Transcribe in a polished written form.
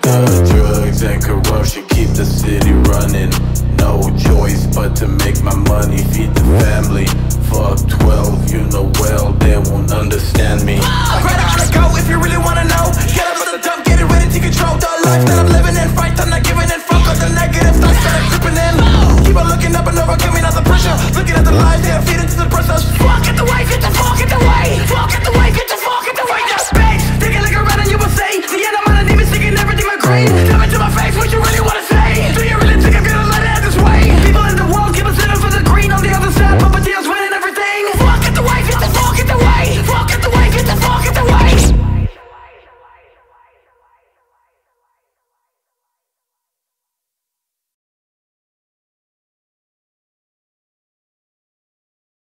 Drugs and corruption keep the city running. No choice but to make my money, feed the family. Fuck 12, you know well they won't understand me. I'd rather go if you're